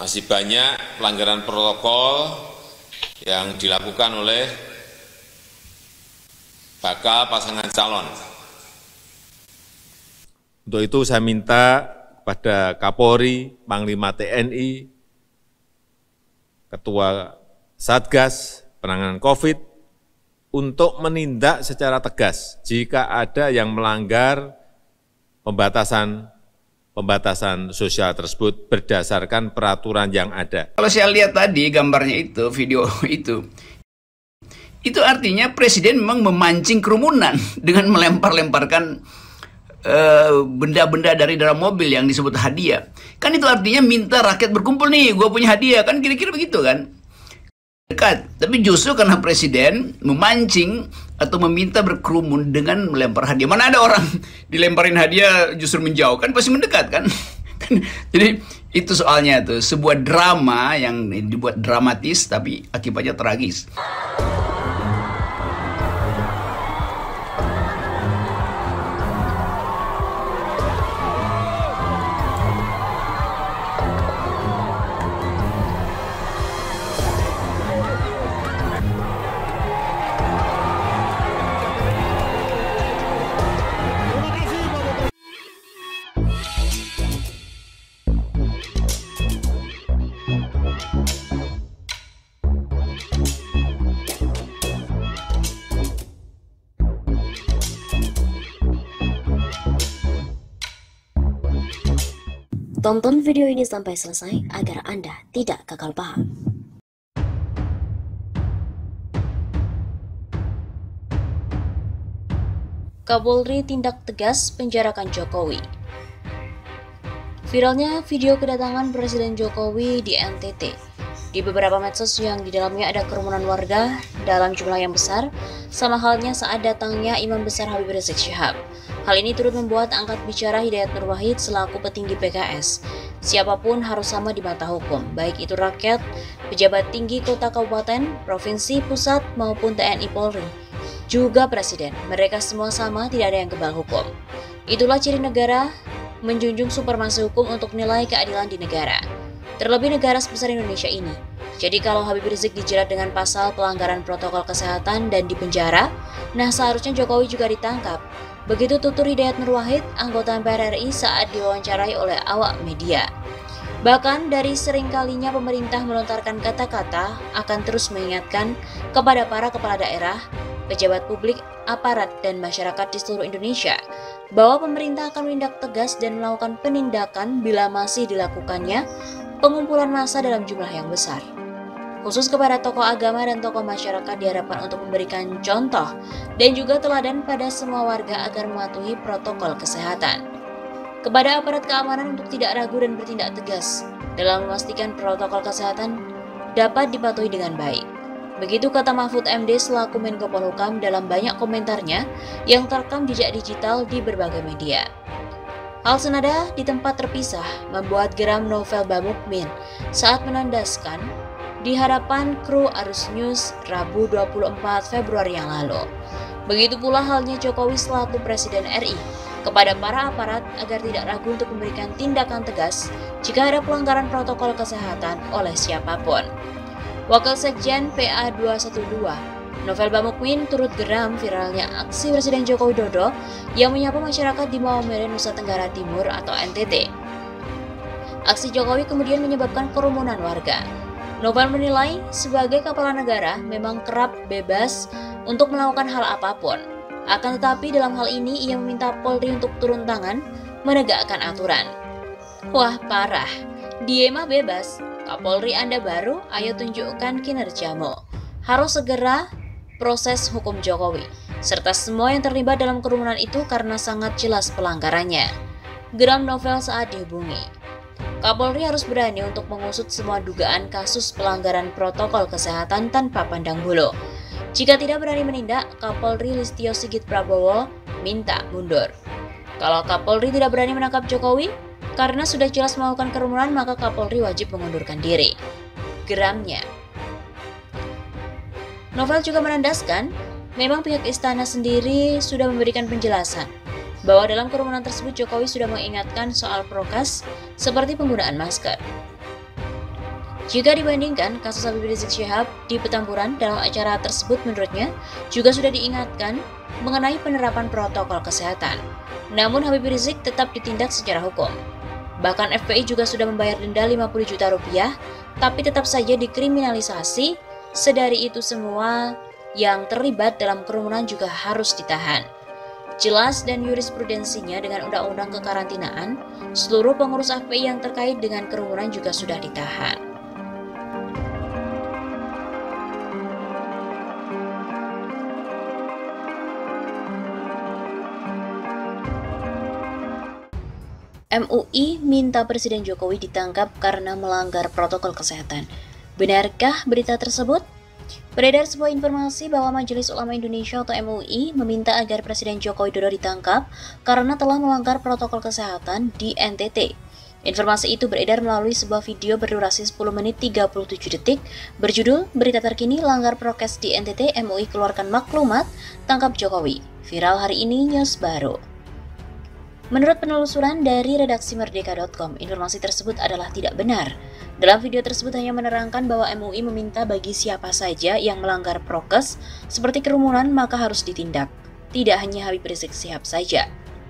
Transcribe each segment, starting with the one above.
Masih banyak pelanggaran protokol yang dilakukan oleh bakal pasangan calon. Untuk itu saya minta kepada Kapolri, Panglima TNI, Ketua Satgas Penanganan COVID untuk menindak secara tegas jika ada yang melanggar pembatasan sosial tersebut berdasarkan peraturan yang ada. Kalau saya lihat tadi gambarnya itu, video itu artinya Presiden memang memancing kerumunan dengan melempar-lemparkan benda-benda dari dalam mobil yang disebut hadiah. Kan itu artinya minta rakyat berkumpul nih, gue punya hadiah, kan kira-kira begitu kan. Dekat, tapi justru karena Presiden memancing atau meminta berkerumun dengan melempar hadiah. Mana ada orang dilemparin hadiah justru menjauh, kan pasti mendekat kan. Jadi itu soalnya tuh, sebuah drama yang dibuat dramatis tapi akibatnya tragis. Tonton video ini sampai selesai agar Anda tidak gagal paham. Kapolri tindak tegas penjarakan Jokowi. Viralnya video kedatangan Presiden Jokowi di NTT. Di beberapa medsos yang di dalamnya ada kerumunan warga dalam jumlah yang besar, sama halnya saat datangnya Imam Besar Habib Rizik Syihab. Hal ini turut membuat angkat bicara Hidayat Nur Wahid selaku petinggi PKS. Siapapun harus sama di mata hukum, baik itu rakyat, pejabat tinggi kota kabupaten, provinsi, pusat, maupun TNI Polri. Juga Presiden, mereka semua sama, tidak ada yang kebal hukum. Itulah ciri negara, menjunjung supremasi hukum untuk nilai keadilan di negara. Terlebih negara sebesar Indonesia ini. Jadi kalau Habib Rizik dijerat dengan pasal pelanggaran protokol kesehatan dan dipenjara, nah seharusnya Jokowi juga ditangkap. Begitu tutur Hidayat Nur Wahid, anggota MPR RI saat diwawancarai oleh awak media. Bahkan dari sering kalinya pemerintah melontarkan kata-kata akan terus mengingatkan kepada para kepala daerah, pejabat publik, aparat, dan masyarakat di seluruh Indonesia bahwa pemerintah akan menindak tegas dan melakukan penindakan bila masih dilakukannya pengumpulan massa dalam jumlah yang besar. Khusus kepada tokoh agama dan tokoh masyarakat diharapkan untuk memberikan contoh dan juga teladan pada semua warga agar mematuhi protokol kesehatan. Kepada aparat keamanan untuk tidak ragu dan bertindak tegas dalam memastikan protokol kesehatan dapat dipatuhi dengan baik. Begitu kata Mahfud MD selaku Menko Polhukam dalam banyak komentarnya yang terekam jejak digital di berbagai media. Hal senada di tempat terpisah membuat geram Novel Bamukmin saat menandaskan di hadapan kru Arus News Rabu 24 Februari yang lalu. Begitu pula halnya Jokowi selaku Presiden RI kepada para aparat agar tidak ragu untuk memberikan tindakan tegas jika ada pelanggaran protokol kesehatan oleh siapapun. Wakil Sekjen PA 212, Novel Bamukmin turut geram viralnya aksi Presiden Joko Widodo yang menyapa masyarakat di Maumere, Nusa Tenggara Timur atau NTT. Aksi Jokowi kemudian menyebabkan kerumunan warga. Novel menilai sebagai kepala negara memang kerap bebas untuk melakukan hal apapun. Akan tetapi dalam hal ini ia meminta Polri untuk turun tangan menegakkan aturan. Wah parah, dia mah bebas. Kapolri Anda baru, ayo tunjukkan kinerjamu. Harus segera proses hukum Jokowi, serta semua yang terlibat dalam kerumunan itu karena sangat jelas pelanggarannya. Geram Novel saat dihubungi. Kapolri harus berani untuk mengusut semua dugaan kasus pelanggaran protokol kesehatan tanpa pandang bulu. Jika tidak berani menindak, Kapolri Listio Sigit Prabowo minta mundur. Kalau Kapolri tidak berani menangkap Jokowi, karena sudah jelas melakukan kerumunan, maka Kapolri wajib mengundurkan diri. Geramnya. Novel juga menandaskan, memang pihak istana sendiri sudah memberikan penjelasan bahwa dalam kerumunan tersebut Jokowi sudah mengingatkan soal prokes seperti penggunaan masker. Jika dibandingkan kasus Habib Rizik Syihab di Petamburan, dalam acara tersebut menurutnya juga sudah diingatkan mengenai penerapan protokol kesehatan. Namun Habib Rizik tetap ditindak secara hukum. Bahkan FPI juga sudah membayar denda 50 juta rupiah, tapi tetap saja dikriminalisasi. Sedari itu semua yang terlibat dalam kerumunan juga harus ditahan. Jelas dan jurisprudensinya dengan undang-undang kekarantinaan, seluruh pengurus FPI yang terkait dengan kerumunan juga sudah ditahan. MUI minta Presiden Jokowi ditangkap karena melanggar protokol kesehatan. Benarkah berita tersebut? Beredar sebuah informasi bahwa Majelis Ulama Indonesia atau MUI meminta agar Presiden Joko Widodo ditangkap karena telah melanggar protokol kesehatan di NTT. Informasi itu beredar melalui sebuah video berdurasi 10 menit 37 detik berjudul Berita Terkini Langgar Prokes di NTT, MUI keluarkan maklumat, tangkap Jokowi. Viral hari ini News Baru. Menurut penelusuran dari redaksi Merdeka.com, informasi tersebut adalah tidak benar. Dalam video tersebut hanya menerangkan bahwa MUI meminta bagi siapa saja yang melanggar prokes seperti kerumunan maka harus ditindak. Tidak hanya Habib Rizik Syihab saja.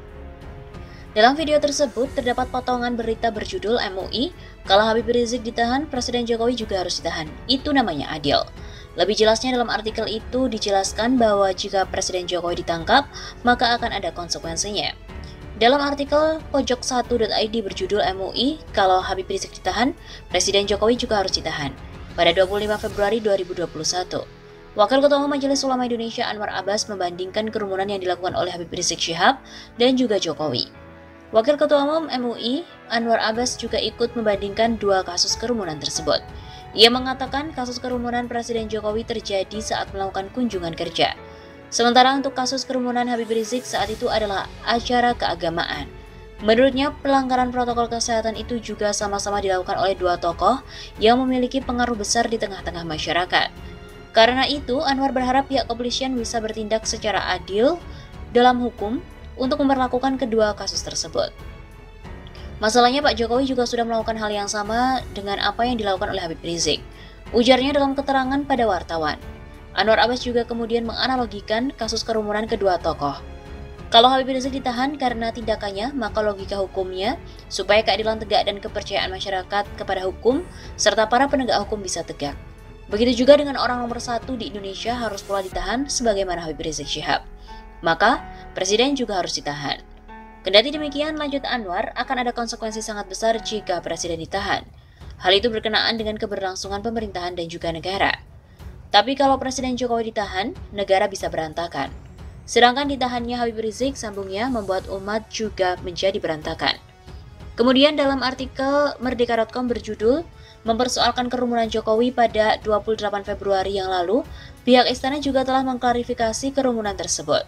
Dalam video tersebut terdapat potongan berita berjudul MUI, kalau Habib Rizik ditahan, Presiden Jokowi juga harus ditahan. Itu namanya adil. Lebih jelasnya dalam artikel itu dijelaskan bahwa jika Presiden Jokowi ditangkap, maka akan ada konsekuensinya. Dalam artikel pojok1.id berjudul MUI, kalau Habib Rizik ditahan, Presiden Jokowi juga harus ditahan. Pada 25 Februari 2021, Wakil Ketua Umum Majelis Ulama Indonesia Anwar Abbas membandingkan kerumunan yang dilakukan oleh Habib Rizik Syihab dan juga Jokowi. Wakil Ketua Umum MUI Anwar Abbas juga ikut membandingkan dua kasus kerumunan tersebut. Ia mengatakan kasus kerumunan Presiden Jokowi terjadi saat melakukan kunjungan kerja. Sementara untuk kasus kerumunan Habib Rizik saat itu adalah acara keagamaan. Menurutnya, pelanggaran protokol kesehatan itu juga sama-sama dilakukan oleh dua tokoh yang memiliki pengaruh besar di tengah-tengah masyarakat. Karena itu, Anwar berharap pihak kepolisian bisa bertindak secara adil dalam hukum untuk memperlakukan kedua kasus tersebut. Masalahnya, Pak Jokowi juga sudah melakukan hal yang sama dengan apa yang dilakukan oleh Habib Rizik. Ujarnya dalam keterangan pada wartawan. Anwar Abbas juga kemudian menganalogikan kasus kerumunan kedua tokoh. Kalau Habib Rizik ditahan karena tindakannya, maka logika hukumnya supaya keadilan tegak dan kepercayaan masyarakat kepada hukum serta para penegak hukum bisa tegak. Begitu juga dengan orang nomor 1 di Indonesia harus pula ditahan sebagaimana Habib Rizik Syihab. Maka Presiden juga harus ditahan. Kendati demikian, lanjut Anwar, akan ada konsekuensi sangat besar jika Presiden ditahan. Hal itu berkenaan dengan keberlangsungan pemerintahan dan juga negara. Tapi kalau Presiden Jokowi ditahan, negara bisa berantakan. Sedangkan ditahannya Habib Rizik, sambungnya, membuat umat juga menjadi berantakan. Kemudian dalam artikel Merdeka.com berjudul mempersoalkan kerumunan Jokowi pada 28 Februari yang lalu, pihak istana juga telah mengklarifikasi kerumunan tersebut.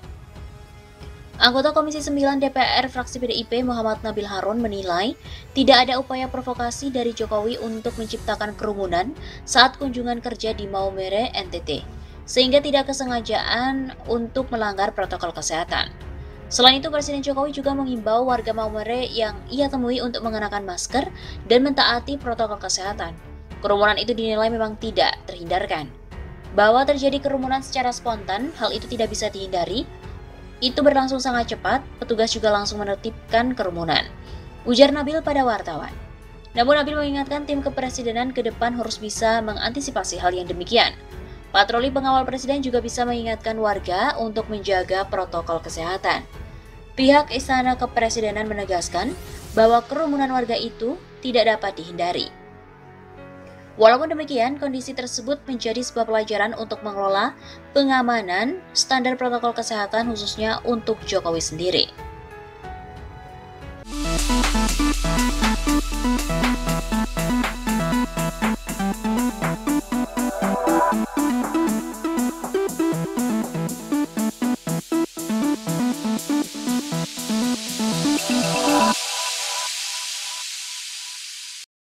Anggota Komisi 9 DPR fraksi PDIP Muhammad Nabil Harun menilai tidak ada upaya provokasi dari Jokowi untuk menciptakan kerumunan saat kunjungan kerja di Maumere, NTT, sehingga tidak kesengajaan untuk melanggar protokol kesehatan. Selain itu, Presiden Jokowi juga mengimbau warga Maumere yang ia temui untuk mengenakan masker dan mentaati protokol kesehatan. Kerumunan itu dinilai memang tidak terhindarkan. Bahwa terjadi kerumunan secara spontan, hal itu tidak bisa dihindari. Itu berlangsung sangat cepat, petugas juga langsung menertibkan kerumunan, ujar Nabil pada wartawan. Namun Nabil mengingatkan tim kepresidenan ke depan harus bisa mengantisipasi hal yang demikian. Patroli pengawal presiden juga bisa mengingatkan warga untuk menjaga protokol kesehatan. Pihak Istana Kepresidenan menegaskan bahwa kerumunan warga itu tidak dapat dihindari. Walaupun demikian, kondisi tersebut menjadi sebuah pelajaran untuk mengelola pengamanan standar protokol kesehatan khususnya untuk Jokowi sendiri.